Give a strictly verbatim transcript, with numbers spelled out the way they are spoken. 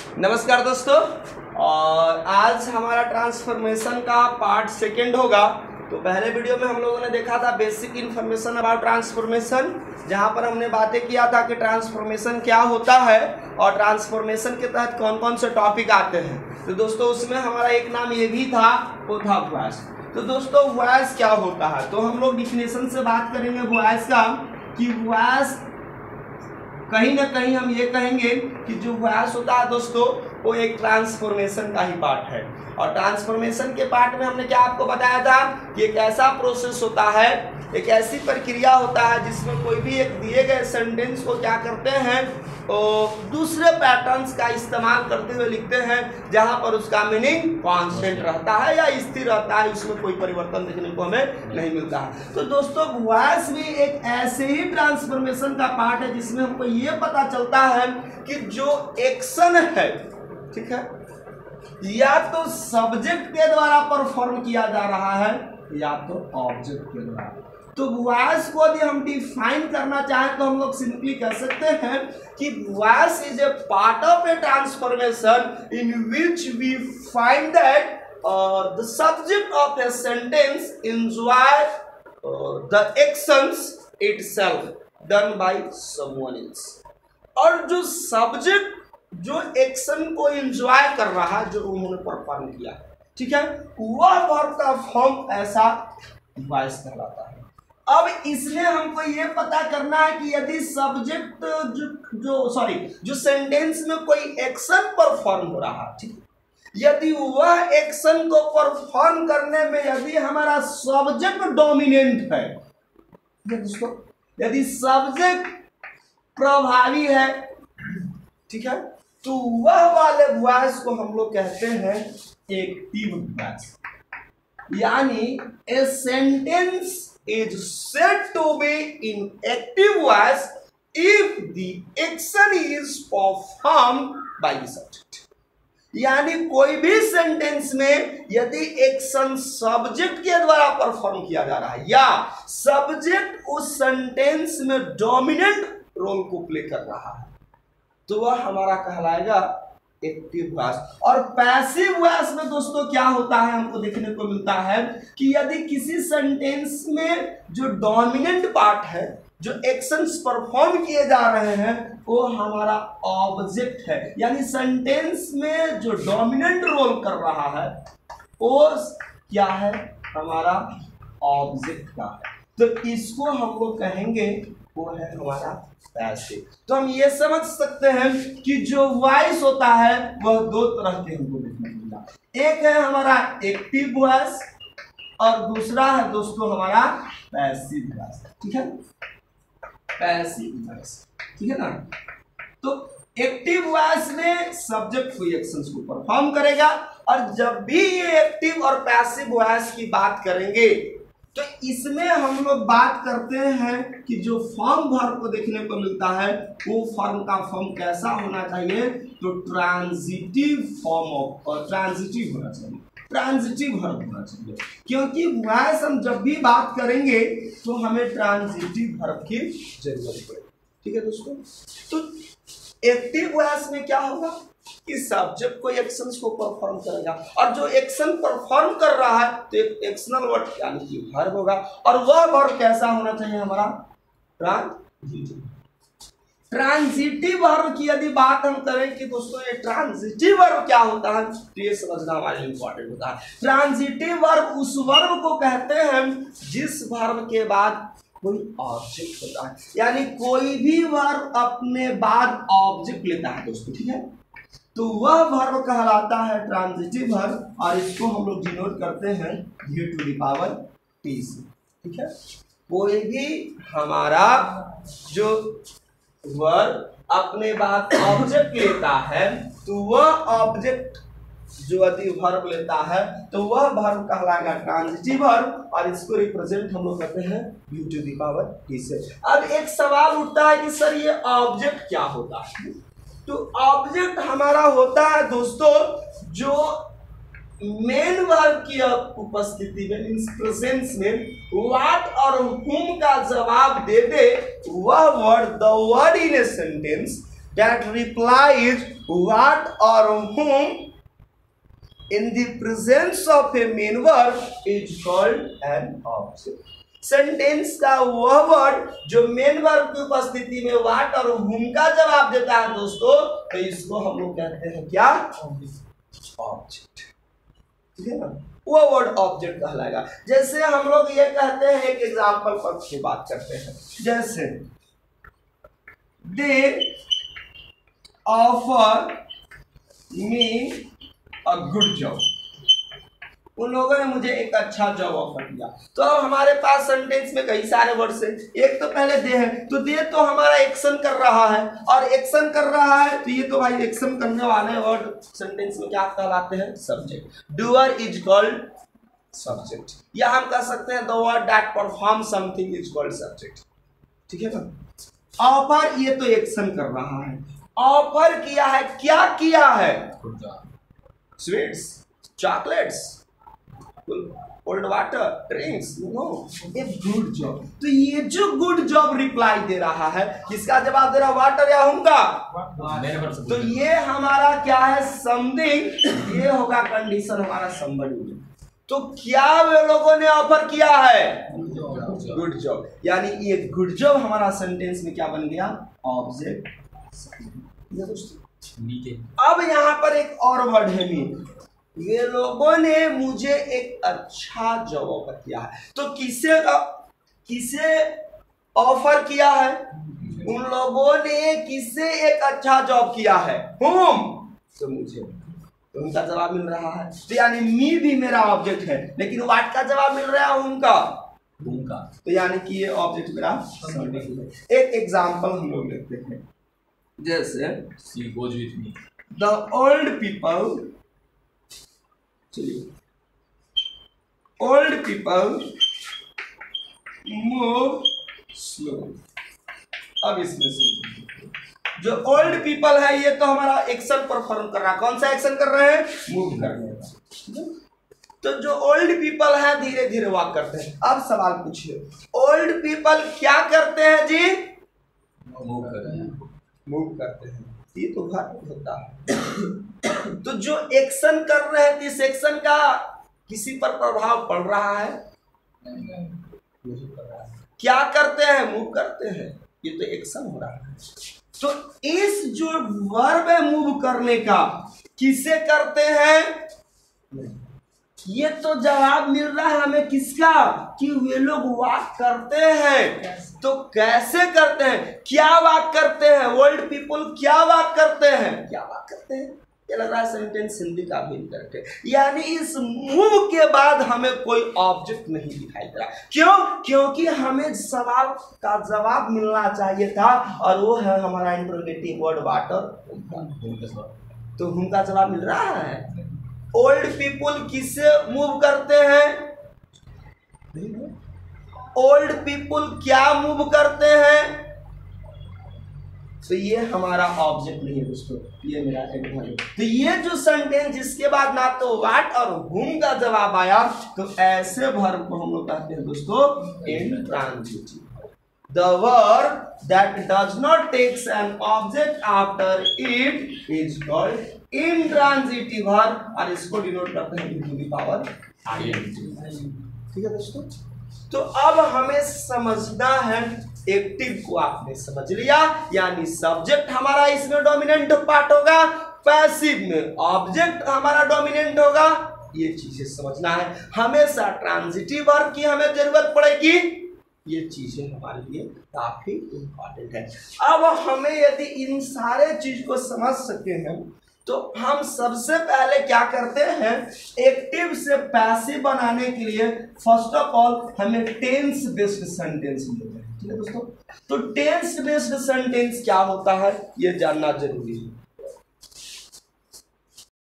नमस्कार दोस्तों, और आज हमारा ट्रांसफॉर्मेशन का पार्ट सेकंड होगा। तो पहले वीडियो में हम लोगों ने देखा था बेसिक इन्फॉर्मेशन अबाउट ट्रांसफॉर्मेशन, जहां पर हमने बातें किया था कि ट्रांसफॉर्मेशन क्या होता है और ट्रांसफॉर्मेशन के तहत कौन कौन से टॉपिक आते हैं। तो दोस्तों उसमें हमारा एक नाम ये भी था, वो था वॉइस। तो दोस्तों वॉइस क्या होता है, तो हम लोग डिफिनेशन से बात करेंगे वॉइस का कि वॉइस कहीं ना कहीं हम ये कहेंगे कि जो वॉइस होता है दोस्तों वो एक ट्रांसफॉर्मेशन का ही पार्ट है। और ट्रांसफॉर्मेशन के पार्ट में हमने क्या आपको बताया था कि एक ऐसा प्रोसेस होता है, एक ऐसी प्रक्रिया होता है जिसमें कोई भी एक दिए गए सेंटेंस को क्या करते हैं, तो दूसरे पैटर्न्स का इस्तेमाल करते हुए लिखते हैं, जहां पर उसका मीनिंग कांस्टेंट रहता है या स्थिर रहता है, उसमें कोई परिवर्तन देखने को हमें नहीं मिलता है। तो दोस्तों वॉइस भी एक ऐसे ही ट्रांसफॉर्मेशन का पार्ट है जिसमें हमको ये पता चलता है कि जो एक्शन है, ठीक है, या तो सब्जेक्ट के द्वारा परफॉर्म किया जा रहा है या तो ऑब्जेक्ट के द्वारा। तो वॉइस को यदि हम डिफाइन करना चाहें तो हम लोग सिंपली कह सकते हैं कि voice is a part of a transformation in which we find that the subject of a sentence enjoy the actions itself done by someone else. और जो सब्जेक्ट जो एक्शन को एंजॉय कर रहा है, जो उन्होंने परफॉर्म किया, ठीक है, वह वर्ब का फॉर्म ऐसा वॉइस कहलाता है। अब इसमें हमको ये पता करना है कि यदि सब्जेक्ट जो जो सॉरी जो सेंटेंस में कोई एक्शन परफॉर्म हो रहा है, ठीक है, यदि वह एक्शन को परफॉर्म करने में यदि हमारा सब्जेक्ट डोमिनेंट है, दोस्तों यदि सब्जेक्ट प्रभावी है, ठीक है, तो वह वाले वॉइस को हम लोग कहते हैं एक्टिव वॉइस। यानी a sentence is said to be in active voice if the action is performed by the subject. यानी कोई भी सेंटेंस में यदि एक्शन सब्जेक्ट के द्वारा परफॉर्म किया जा रहा है या सब्जेक्ट उस सेंटेंस में डोमिनेंट रोल को प्ले कर रहा है, तो वह हमारा कहलाएगा एक्टिव वॉइस। और पैसिव वॉइस में दोस्तों क्या होता है, हमको देखने को मिलता है कि यदि किसी सेंटेंस में जो डोमिनेंट पार्ट है, जो एक्शंस परफॉर्म किए जा रहे हैं, वो हमारा ऑब्जेक्ट है। यानी सेंटेंस में जो डोमिनेंट रोल कर रहा है वो क्या है, हमारा ऑब्जेक्ट का है। तो इसको हम लोग कहेंगे वो है हमारा पैसिव। तो हम ये समझ सकते हैं कि जो वॉइस होता है वह दो तरह के हमको देखने को मिला। एक है हमारा एक्टिव वॉइस और दूसरा है दोस्तों हमारा पैसिव वॉइस, ठीक है, पैसिव वॉइस, ठीक है ना। तो एक्टिव वॉइस में सब्जेक्ट कोई एक्शंस को परफॉर्म करेगा, और जब भी ये एक्टिव और पैसिव वॉइस की बात करेंगे तो इसमें हम लोग बात करते हैं कि जो फॉर्म वर्ब को देखने को मिलता है वो फॉर्म का फॉर्म कैसा होना चाहिए, तो ट्रांजिटिव फॉर्म ऑफ और ट्रांजिटिव होना चाहिए, ट्रांजिटिव वर्ब होना चाहिए। क्योंकि वॉइस हम जब भी बात करेंगे तो हमें ट्रांजिटिव वर्ब की जरूरत पड़ेगी, ठीक है दोस्तों। तो एक्टिव वॉइस में क्या होगा कि सब्जेक्ट को एक्शंस को परफॉर्म करेगा, और जो एक्शन परफॉर्म कर रहा है तो एक एक्शनल वर्ड यानी कि वर्ब होगा, और वह वर्ब कैसा होना चाहिए, हमारा ट्रांजिटिव। ट्रांजिटिव वर्ब की यदि बात हम करें कि दोस्तों ये ट्रांजिटिव वर्ब क्या होता है, तो ये समझना हमारे लिए इंपॉर्टेंट होता है। ट्रांजिटिव वर्ब उस वर्ब को कहते हैं जिस वर्ब के बाद कोई ऑब्जेक्ट होता है। यानी कोई भी वर्ब अपने बाद ऑब्जेक्ट लेता है दोस्तों, ठीक है, तो वह वर्ब कहलाता है ट्रांजिटिव वर्ब, और इसको हम लोग डिनोट करते हैं v to the power T से, ठीक है। कोई भी हमारा जो वर्ब अपने बाद ऑब्जेक्ट लेता है तो वह ऑब्जेक्ट जो यदि वर्ब लेता है तो वह वर्ब कहलाएगा ट्रांजिटिव वर्ब, और इसको रिप्रेजेंट हम लोग करते हैं v to the power T से। अब एक सवाल उठता है कि सर ये ऑब्जेक्ट क्या होता है, तो ऑब्जेक्ट हमारा होता है दोस्तों जो मेन वर्ब की उपस्थिति में, मींस प्रेजेंस में व्हाट और हुम का जवाब दे दे, वह word the word in a sentence that replies what or whom in the presence of a main verb is called an object. Sentence का वह वर्ड जो मेन वर्ब की उपस्थिति में व्हाट और whom का जवाब देता है दोस्तों, तो इसको हम लोग कहते हैं क्या? ऑब्जेक्ट। ठीक है ना, वो वर्ड ऑब्जेक्ट कहलाएगा। जैसे हम लोग ये कहते हैं, एक एग्जांपल पर की बात करते हैं, जैसे they offer me a good job, उन लोगों ने मुझे एक अच्छा जॉब ऑफर किया। तो हमारे पास सेंटेंस में कई सारे वर्ड्स हैं। एक तो पहले दे है, तो दे तो हमारा एक्शन कर रहा है, और एक्शन कर रहा है तो ये तो भाई एक्शन करने वाले वर्ड सेंटेंस में क्या कहलाते हैं? Subject. Doer is called subject, या हम कह सकते हैं the word that perform something is called subject. ठीक है ना। ऑफर, ये तो एक्शन कर रहा है, ऑफर किया है, क्या किया है? Sweets, chocolates, cold water, drinks, no, a good job. तो ये जो गुड जॉब रिप्लाई दे रहा है, किसका जवाब दे रहा है? वाटर या हुम का? तो ये हमारा क्या है? समथिंग, ये होगा कंडीशन हमारा somebody। तो क्या वे लोगों ने ऑफर किया है? Good job. यानी ये गुड जॉब हमारा सेंटेंस में क्या बन गया? ऑब्जेक्ट। अब यहाँ पर एक और वर्ड है मीन। ये लोगों ने मुझे एक अच्छा जॉब ऑफर किया है। तो किसे किसे ऑफर किया है? उन लोगों ने किसे एक अच्छा जॉब किया है? हुम, तो मुझे, तो उनका जवाब मिल रहा है। तो यानी मी भी मेरा ऑब्जेक्ट है, लेकिन व्हाट का जवाब मिल रहा है? उनका, उनका। तो यानी कि ये ऑब्जेक्ट मेरा सब्जेक्ट है। एक एग्जांपल हम लोग लेते हैं, जैसे she goes with me, the old people, चलिए, ओल्ड पीपल मूव स्लो। अब इसमें से जो ओल्ड पीपल है, ये तो हमारा एक्शन परफॉर्म कर रहा है। कौन सा एक्शन कर रहे हैं? मूव करने का। तो जो ओल्ड पीपल है धीरे धीरे वॉक करते हैं। अब सवाल पूछिए, ओल्ड पीपल क्या करते हैं जी? मूव करते हैं, मूव करते हैं। ये तो घर होता है। तो जो एक्शन कर रहे हैं, इस एक्शन का किसी पर प्रभाव पड़ रहा है? नहीं पड़ रहा है। क्या करते हैं? मूव करते हैं। ये तो एक्शन हो रहा है। तो इस जो वर्ब है मूव करने का, किसे करते हैं? ये तो जवाब मिल रहा है हमें किसका? कि वे लोग वॉक करते हैं। तो कैसे करते हैं? क्या वॉक करते हैं? ओल्ड पीपल क्या वॉक करते हैं? क्या वॉक करते हैं? ये लग रहा है सेंटेंस हिंदी का भी इनकरेक्ट है। यानी इस मूव के बाद हमें कोई ऑब्जेक्ट नहीं दिखाई दे रहा। क्यों? क्योंकि हमें सवाल का जवाब मिलना चाहिए था, और वो है हमारा इंट्रोगेटिव वर्ड वाटर। तो हुम का जवाब मिल रहा है। ओल्ड पीपल किससे मूव करते हैं? ओल्ड पीपल क्या मूव करते हैं? तो ये हमारा ऑब्जेक्ट नहीं है दोस्तों, ये मेरा एडवर्ब। तो ये जो सेंटेंस जिसके बाद ना तो व्हाट और हुम का जवाब आया, तो ऐसे वर्ब को हम लोग कहते हैं दोस्तों intransitive. The verb that does not takes an object after it is called intransitive verb, और इसको डिनोट करते हैं to the power I N G. ठीक है दोस्तों। तो अब हमें समझना है, एक्टिव को आपने समझ लिया, यानी सब्जेक्ट हमारा इसमें डोमिनेंट पार्ट होगा, पैसिव में ऑब्जेक्ट हमारा डोमिनेंट होगा। ये चीजें समझना है। हमेशा ट्रांजिटिव वर्ब की हमें जरूरत पड़ेगी। ये चीजें हमारे लिए काफी इंपॉर्टेंट है। अब हमें यदि इन सारे चीज को समझ सके हैं, तो हम सबसे पहले क्या करते हैं? एक्टिव से पैसिव बनाने के लिए फर्स्ट ऑफ ऑल हमें टेंस बेस्ड सेंटेंस लेते हैं। ठीक है दोस्तों। तो टेंस बेस्ड सेंटेंस क्या होता है, ये जानना जरूरी है।